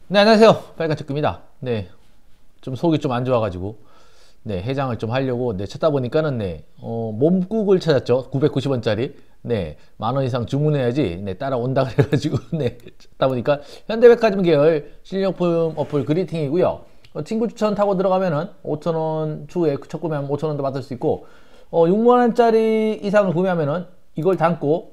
네, 안녕하세요. 빨간축구입니다. 네, 좀 속이 좀 안 좋아가지고, 네, 해장을 좀 하려고, 네, 찾다 보니까는, 네, 몸국을 찾았죠. 990원짜리. 네, 10,000원 이상 주문해야지, 네, 따라온다 그래가지고, 네, 찾다 보니까, 현대백화점 계열 실용품 어플 그리팅이고요. 친구 추천 타고 들어가면은, 5,000원 추후에 첫 구매하면 5,000원도 받을 수 있고, 6만원짜리 이상을 구매하면은, 이걸 담고,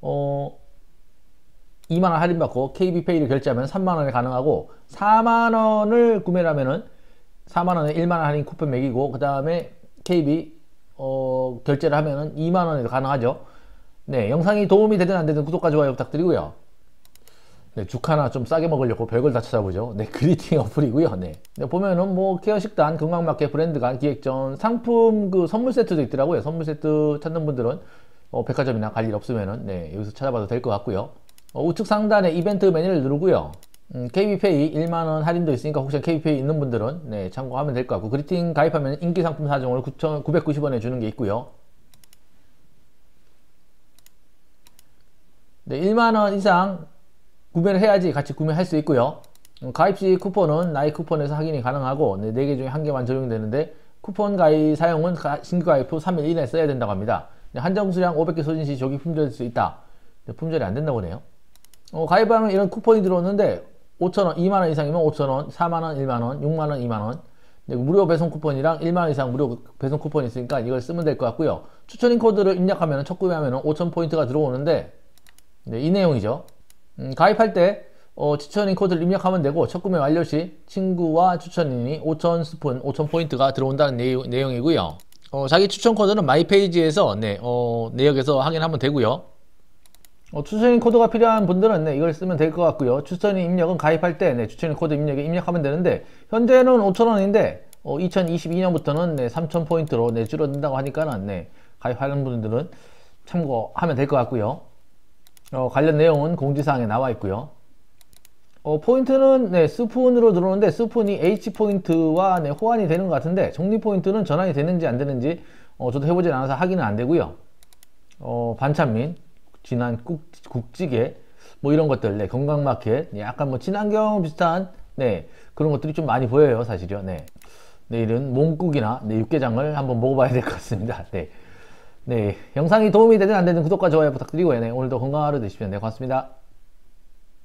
2만원 할인받고 KB페이를 결제하면 3만원에 가능하고 4만원을 구매를 하면은 4만원에 1만원 할인 쿠폰 매기고 그 다음에 KB 결제를 하면은 2만원에도 가능하죠. 네, 영상이 도움이 되든 안 되든 구독과 좋아요 부탁드리고요. 네, 죽 하나 좀 싸게 먹으려고 별걸 다 찾아보죠. 네, 그리팅 어플이고요. 네. 네, 보면은 뭐 케어 식단, 건강마켓, 브랜드간, 기획전, 상품 그 선물 세트도 있더라고요. 선물 세트 찾는 분들은 백화점이나 갈 일 없으면은 네, 여기서 찾아봐도 될 것 같고요. 우측 상단에 이벤트 메뉴를 누르고요. KB페이 1만원 할인도 있으니까 혹시 KB페이 있는 분들은 네, 참고하면 될 것 같고 그리팅 가입하면 인기 상품 4종을 9,990원에 주는 게 있고요. 네, 1만원 이상 구매를 해야지 같이 구매할 수 있고요. 가입 시 쿠폰은 나이 쿠폰에서 확인이 가능하고 네, 4개 중에 1개만 적용되는데 쿠폰 가입 사용은 신규 가입 후 3일 이내에 써야 된다고 합니다. 네, 한정 수량 500개 소진 시 조기 품절될 수 있다. 네, 품절이 안 된다 보네요. 가입하면 이런 쿠폰이 들어오는데 5,000원, 2만원 이상이면 5,000원, 4만원, 1만원, 6만원, 2만원 무료 배송 쿠폰이랑 1만원 이상 무료 배송 쿠폰이 있으니까 이걸 쓰면 될 것 같고요. 추천인 코드를 입력하면 첫 구매하면 5,000포인트가 들어오는데 네, 이 내용이죠. 가입할 때 추천인 코드를 입력하면 되고 첫 구매 완료 시 친구와 추천인이 5,000스푼, 5,000포인트가 들어온다는 내용이고요. 자기 추천 코드는 마이 페이지에서 네, 내역에서 확인하면 되고요. 추천인 코드가 필요한 분들은 네, 이걸 쓰면 될 것 같고요. 추천인 입력은 가입할 때 네, 추천인 코드 입력에 입력하면 되는데 현재는 5,000원인데 2022년부터는 네, 3,000포인트로 네, 줄어든다고 하니까는 네, 가입하는 분들은 참고하면 될 것 같고요. 관련 내용은 공지사항에 나와 있고요. 포인트는 네, 스푼으로 들어오는데 스푼이 H포인트와 네, 호환이 되는 것 같은데 적립포인트는 전환이 되는지 안 되는지 저도 해보진 않아서 확인은 안 되고요. 반찬민 진한 국찌개 뭐 이런 것들 네, 건강마켓 약간 뭐 친환경 비슷한 네 그런 것들이 좀 많이 보여요 사실요. 네 내일은 몽국이나 네, 육개장을 한번 먹어봐야 될 것 같습니다. 네. 네 영상이 도움이 되든 안 되든 구독과 좋아요 부탁드리고요. 네 오늘도 건강한 하루 되십시오. 네 고맙습니다.